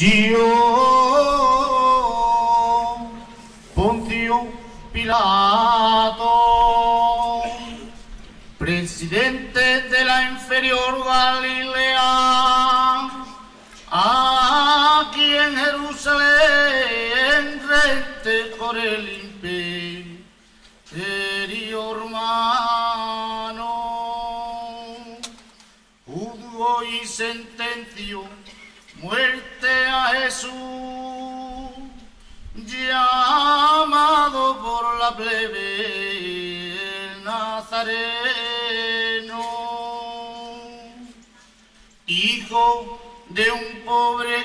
Yo, Poncio Pilato, presidente de la inferior Galilea, aquí en Jerusalén, rente por el imperio romano, juzgo y sentencio muerte a Jesús, llamado por la plebe el Nazareno, hijo de un pobre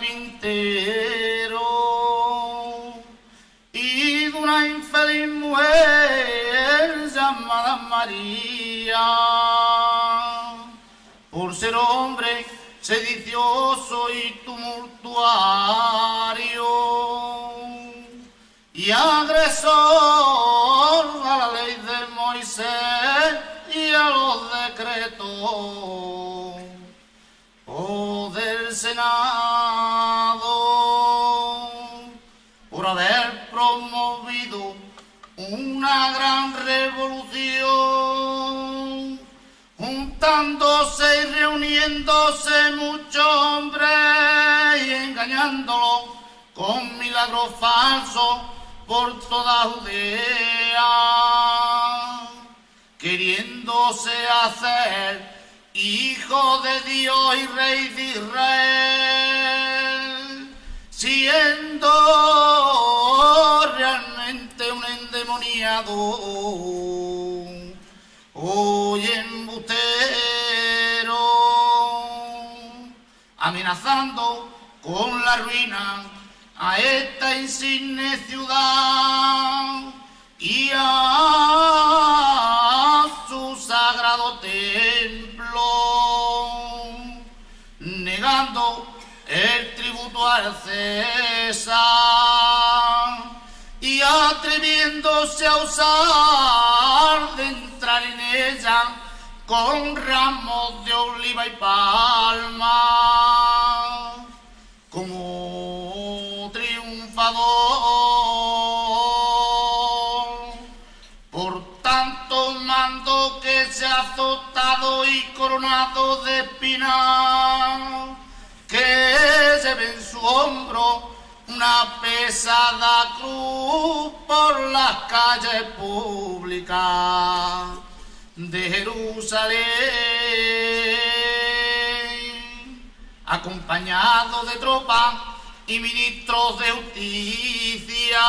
carpintero y de una infeliz mujer llamada María, por ser hombre sedicioso y tumultuario y agresor a la ley de Moisés y a los decretos del Senado, por haber promovido una gran revolución, juntándose y reuniéndose muchos hombres y engañándolos con milagros falsos por toda Judea, queriéndose hacer hijo de Dios y rey de Israel, siendo realmente un endemoniado y embustero, amenazando con la ruina a esta insigne ciudad y a su sagrado templo, negando el tributo al César y atreviéndose a usar de entrar en ella con ramos de oliva y palma como triunfador. Por tanto mando que sea azotado y coronado de espinas, que lleve en su hombro una pesada cruz por las calles públicas de Jerusalén, acompañado de tropas y ministros de justicia.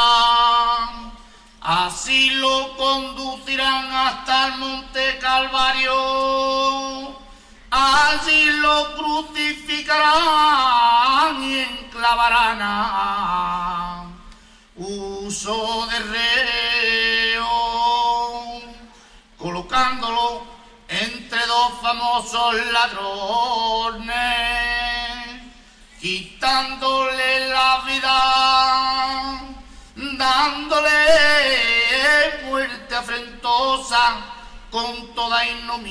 Así lo conducirán hasta el monte Calvario, allí lo crucificarán y enclavarán a uso de reo, colocándolo entre dos famosos ladrones, quitándole la vida, dándole muerte afrentosa con toda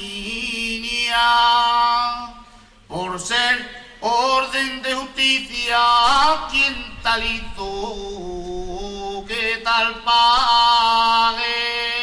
ignominia, por ser orden de justicia quien tal hizo que tal pague.